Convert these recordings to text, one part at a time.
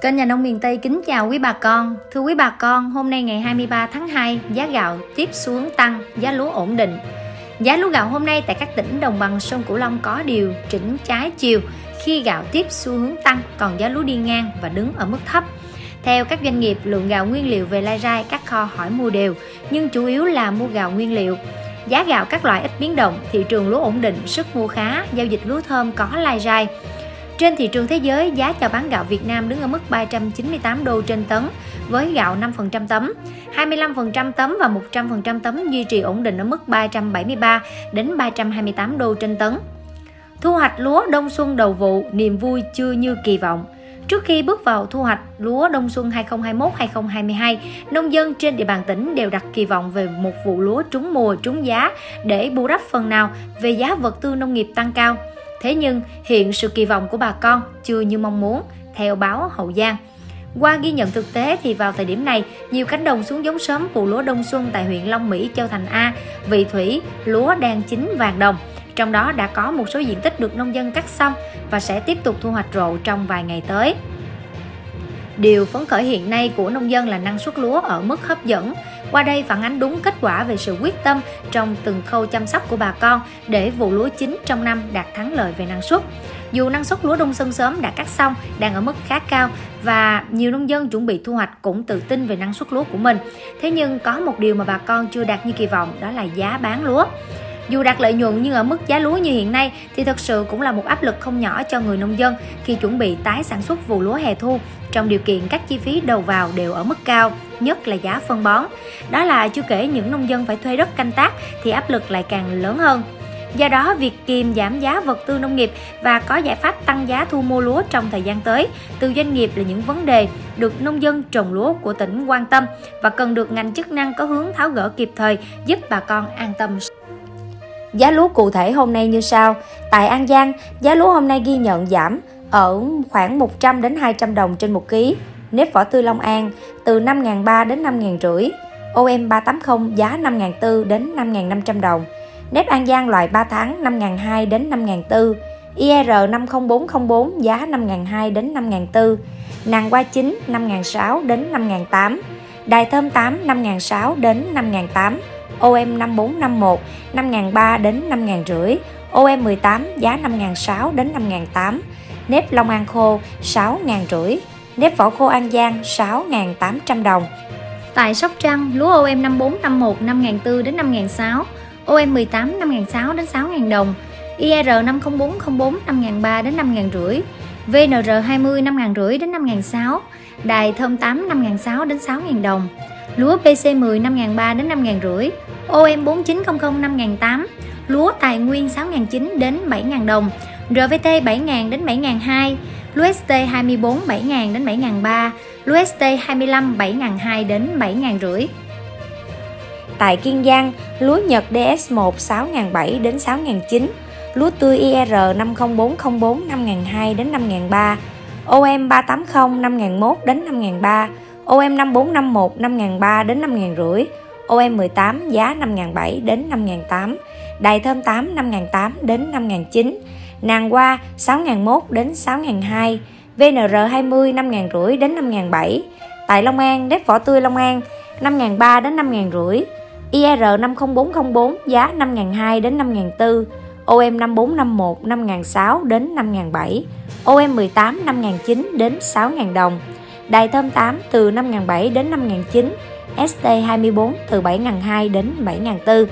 Kênh Nhà nông miền Tây kính chào quý bà con. Thưa quý bà con, hôm nay ngày 23 tháng 2, giá gạo tiếp xuống tăng, giá lúa ổn định. Giá lúa gạo hôm nay tại các tỉnh đồng bằng sông Cửu Long có điều chỉnh trái chiều khi gạo tiếp xu hướng tăng, còn giá lúa đi ngang và đứng ở mức thấp. Theo các doanh nghiệp, lượng gạo nguyên liệu về lai rai các kho hỏi mua đều, nhưng chủ yếu là mua gạo nguyên liệu. Giá gạo các loại ít biến động, thị trường lúa ổn định, sức mua khá, giao dịch lúa thơm có lai rai. Trên thị trường thế giới, giá chào bán gạo Việt Nam đứng ở mức 398 đô trên tấn với gạo 5% tấm, 25% tấm và 100% tấm duy trì ổn định ở mức 373 đến 328 đô trên tấn. Thu hoạch lúa đông xuân đầu vụ, niềm vui chưa như kỳ vọng. Trước khi bước vào thu hoạch lúa đông xuân 2021-2022, nông dân trên địa bàn tỉnh đều đặt kỳ vọng về một vụ lúa trúng mùa, trúng giá để bù đắp phần nào về giá vật tư nông nghiệp tăng cao. Thế nhưng, hiện sự kỳ vọng của bà con chưa như mong muốn, theo báo Hậu Giang. Qua ghi nhận thực tế thì vào thời điểm này, nhiều cánh đồng xuống giống sớm vụ lúa đông xuân tại huyện Long Mỹ, Châu Thành A, Vị Thủy, lúa đang chín vàng đồng. Trong đó đã có một số diện tích được nông dân cắt xong và sẽ tiếp tục thu hoạch rộ trong vài ngày tới. Điều phấn khởi hiện nay của nông dân là năng suất lúa ở mức hấp dẫn. Qua đây phản ánh đúng kết quả về sự quyết tâm trong từng khâu chăm sóc của bà con để vụ lúa chín trong năm đạt thắng lợi về năng suất. Dù năng suất lúa đông xuân sớm đã cắt xong đang ở mức khá cao và nhiều nông dân chuẩn bị thu hoạch cũng tự tin về năng suất lúa của mình. Thế nhưng có một điều mà bà con chưa đạt như kỳ vọng, đó là giá bán lúa. Dù đạt lợi nhuận nhưng ở mức giá lúa như hiện nay thì thật sự cũng là một áp lực không nhỏ cho người nông dân khi chuẩn bị tái sản xuất vụ lúa hè thu trong điều kiện các chi phí đầu vào đều ở mức cao, nhất là giá phân bón. Đó là chưa kể những nông dân phải thuê đất canh tác thì áp lực lại càng lớn hơn. Do đó, việc kiềm giảm giá vật tư nông nghiệp và có giải pháp tăng giá thu mua lúa trong thời gian tới từ doanh nghiệp là những vấn đề được nông dân trồng lúa của tỉnh quan tâm và cần được ngành chức năng có hướng tháo gỡ kịp thời giúp bà con an tâm. Giá lúa cụ thể hôm nay như sau. Tại An Giang, giá lúa hôm nay ghi nhận giảm ở khoảng 100 đến 200 đồng trên 1 kg. Nếp vỏ tươi Long An từ 5.300 đến 5.500. OM 380 giá 5.400 đến 5.500 đồng. Nếp An Giang loại 3 tháng 5.200 đến 5.400. IR 50404 giá 5.200 đến 5.400. Nàng hoa chín 5.600 đến 5.800. Đài thơm 8 5.600 đến 5.800. OM 5451 5.300 đến 5.500. OM 18 giá 5.600 đến 5.800. Nếp Long An khô 6.500. Nếp vỏ khô An Giang 6.800 đồng. Tại Sóc Trăng, lúa OM 5451 5.400 đến 5.600. OM 18 5.600 đến 6.000 đồng. IR 50404 5.300 đến 5.500. VNR 20 5.500 đến 5.600. Đài thơm 8 5.600 đến 6.000 đồng. Lúa PC10 5.300 đến 5.500. OM 4900 5.800. Lúa Tài Nguyên 6.900 đến 7.000 đồng. RVT 7.000 đến 7.200. Lúa ST 24 7.000 đến 7.300. Lúa ST 25 7.200 đến 7.500. Tại Kiên Giang, lúa Nhật DS1 6.700 đến 6.900. Lúa tươi IR 50404 5.200 đến 5.300. OM 380 5.001 đến 5.300. OM 5451 5.300 đến 5.500. OM 18 giá 5.700 đến 5.800. Đài thơm 8 5.800 đến 5.900. Nàng hoa 6.001 đến 6.200. VNR 20 5.500 đến 5.700. Tại Long An, nếp vỏ tươi Long An 5.300 đến 5.500. IR 50404 giá 5.200 đến 5.400. OM 5451 5.600 đến 5.700. OM 18 5.900 đến 6.000 đồng. Đài thơm 8 từ 5.700 đến 5.900. ST 24 từ 7.200 đến 7.400.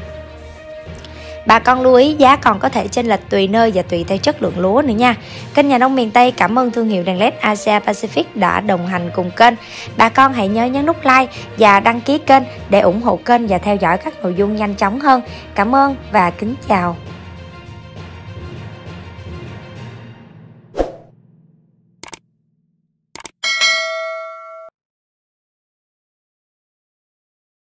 Bà con lưu ý giá còn có thể chênh lệch tùy nơi và tùy theo chất lượng lúa nữa nha. Kênh Nhà nông miền Tây cảm ơn thương hiệu đèn LED Asia Pacific đã đồng hành cùng kênh. Bà con hãy nhớ nhấn nút like và đăng ký kênh để ủng hộ kênh và theo dõi các nội dung nhanh chóng hơn. Cảm ơn và kính chào.